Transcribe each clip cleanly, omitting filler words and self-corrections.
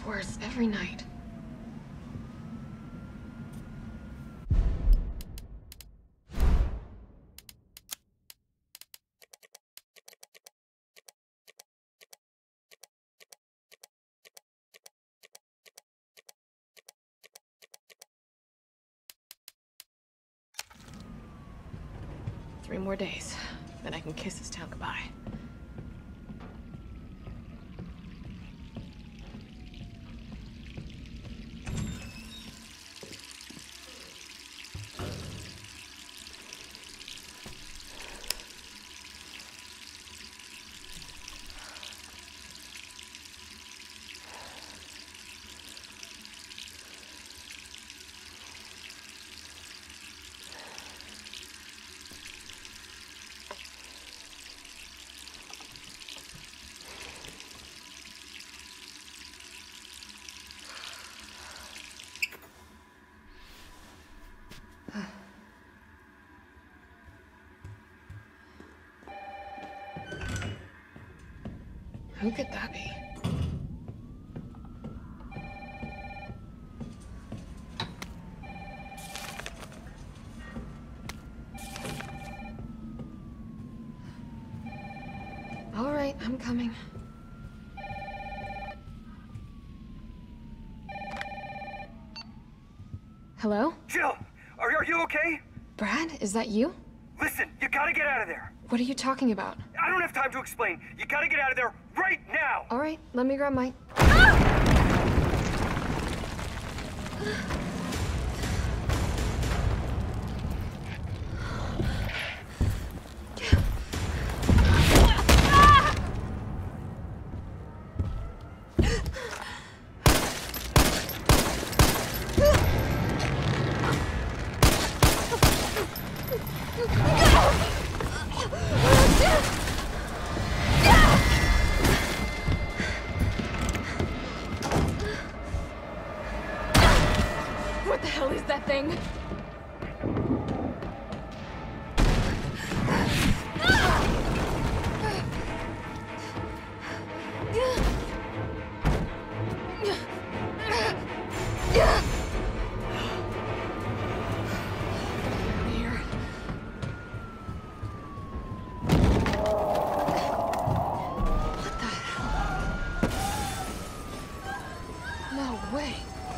gets worse every night. Three more days, then I can kiss this town goodbye. Who could that be? All right, I'm coming. Hello? Jill, are you okay? Brad, is that you? Listen, you gotta get out of there. What are you talking about? I don't have time to explain. You gotta get out of there right now. All right, let me grab my... What the hell is that thing? No way.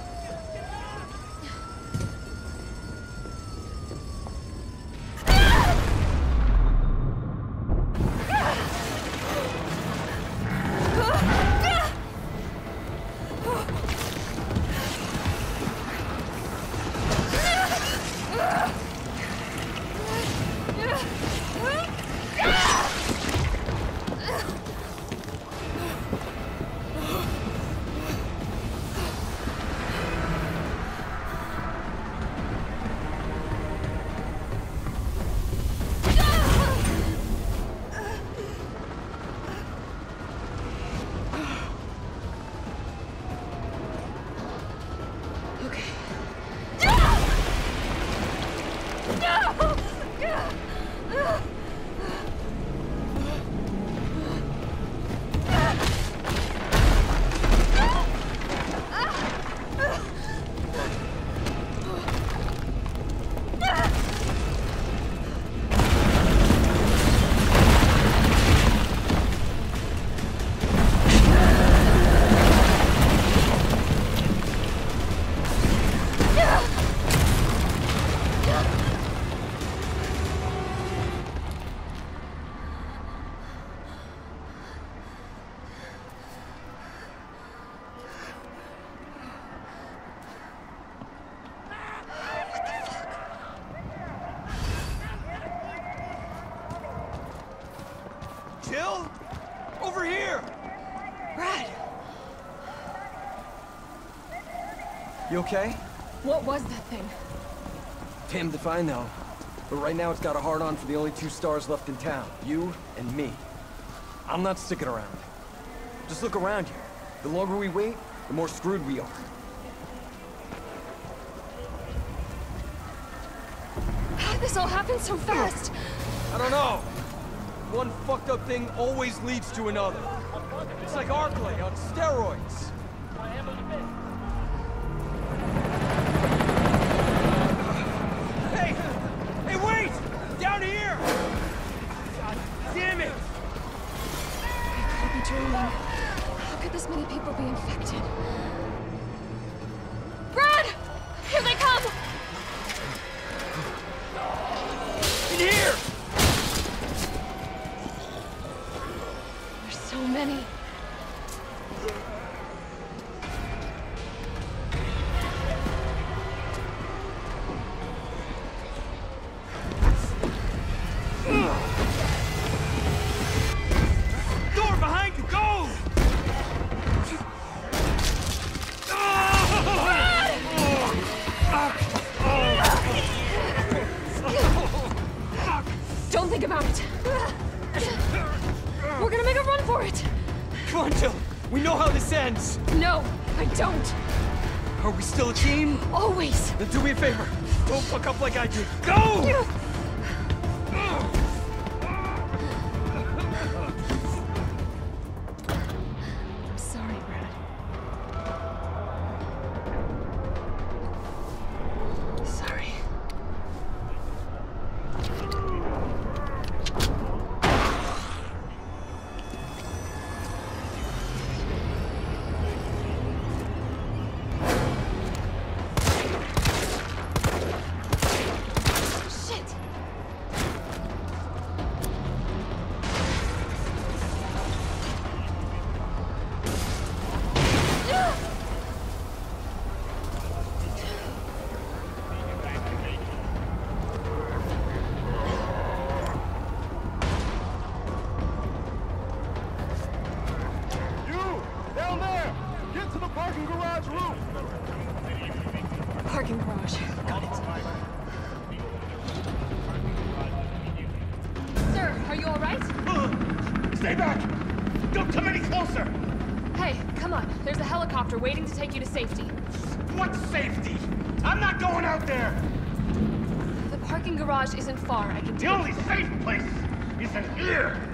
Jill? Over here! Brad! You okay? What was that thing? Damned if I know. But right now it's got a hard-on for the only two stars left in town. You and me. I'm not sticking around. Just look around here. The longer we wait, the more screwed we are. How did this all happen so fast? I don't know. One fucked up thing always leads to another. It's like Arklay on steroids. think about it. We're gonna make a run for it. Come on, Jill. We know how this ends. No, I don't. Are we still a team? Always. Then do me a favor. Don't fuck up like I did. Go! I'm sorry, Brad. Sorry. Shit! Down there! Get to the parking garage roof! Parking garage. Got it. Sir, are you all right? Stay back! Don't come any closer! Hey, come on. There's a helicopter waiting to take you to safety. What safety? I'm not going out there! The parking garage isn't far. I can The take only safe place is in here!